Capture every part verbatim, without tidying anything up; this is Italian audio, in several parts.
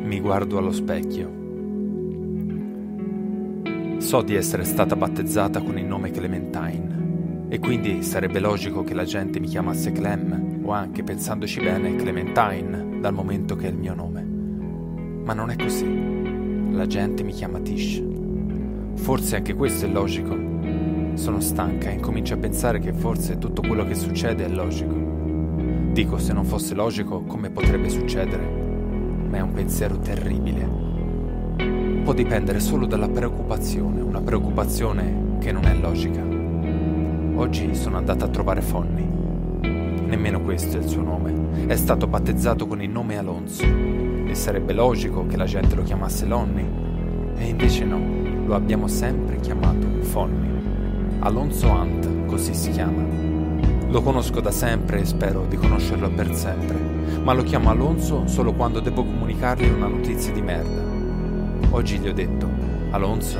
Mi guardo allo specchio. So di essere stata battezzata con il nome Clementine e quindi sarebbe logico che la gente mi chiamasse Clem o anche, pensandoci bene, Clementine, dal momento che è il mio nome. Ma non è così. La gente mi chiama Tish. Forse anche questo è logico. Sono stanca e incomincio a pensare che forse tutto quello che succede è logico. Dico, se non fosse logico, come potrebbe succedere? Ma è un pensiero terribile. Può dipendere solo dalla preoccupazione, una preoccupazione che non è logica. Oggi sono andata a trovare Fonny. Nemmeno questo è il suo nome. È stato battezzato con il nome Alonso e sarebbe logico che la gente lo chiamasse Lonnie. E invece no, lo abbiamo sempre chiamato Fonny. Alonso Hunt, così si chiama. Lo conosco da sempre e spero di conoscerlo per sempre, ma lo chiamo Alonso solo quando devo comunicargli una notizia di merda. Oggi gli ho detto, Alonso,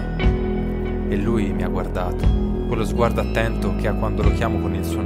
e lui mi ha guardato, quello sguardo attento che ha quando lo chiamo con il suo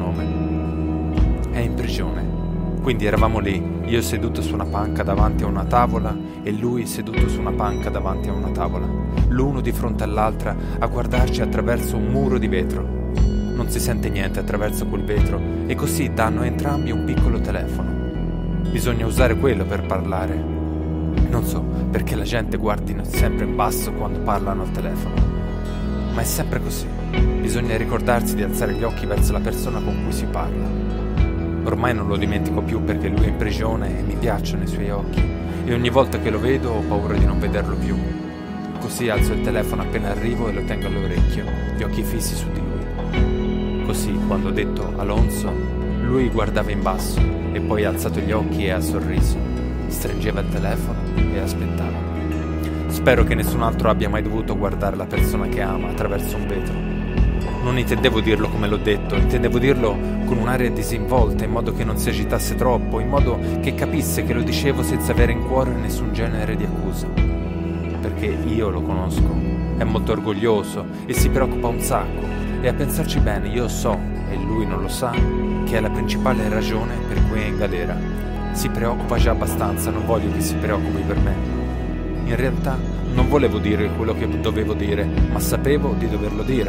nome. È in prigione, quindi eravamo lì, io seduto su una panca davanti a una tavola e lui seduto su una panca davanti a una tavola, l'uno di fronte all'altra a guardarci attraverso un muro di vetro. Non si sente niente attraverso quel vetro e così danno a entrambi un piccolo telefono. Bisogna usare quello per parlare. Non so perché la gente guardi sempre in basso quando parlano al telefono, ma è sempre così. Bisogna ricordarsi di alzare gli occhi verso la persona con cui si parla. Ormai non lo dimentico più perché lui è in prigione e mi piacciono i suoi occhi e ogni volta che lo vedo ho paura di non vederlo più. Così alzo il telefono appena arrivo e lo tengo all'orecchio, gli occhi fissi su di lui. Così quando ho detto Alonso, lui guardava in basso e poi ha alzato gli occhi e ha sorriso. Stringeva il telefono e aspettava. Spero che nessun altro abbia mai dovuto guardare la persona che ama attraverso un vetro. Non intendevo dirlo come l'ho detto, intendevo dirlo con un'aria disinvolta, in modo che non si agitasse troppo, in modo che capisse che lo dicevo senza avere in cuore nessun genere di accusa. Perché io lo conosco, è molto orgoglioso e si preoccupa un sacco, e a pensarci bene io so, e lui non lo sa, che è la principale ragione per cui è in galera. Si preoccupa già abbastanza, non voglio che si preoccupi per me. In realtà non volevo dire quello che dovevo dire, ma sapevo di doverlo dire.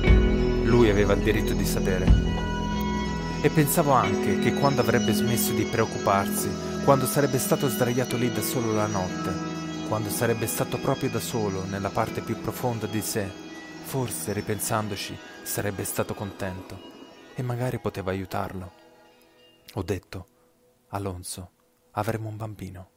Lui aveva il diritto di sapere. E pensavo anche che quando avrebbe smesso di preoccuparsi, quando sarebbe stato sdraiato lì da solo la notte, quando sarebbe stato proprio da solo nella parte più profonda di sé, forse, ripensandoci, sarebbe stato contento e magari poteva aiutarlo. Ho detto, Alonso, avremo un bambino.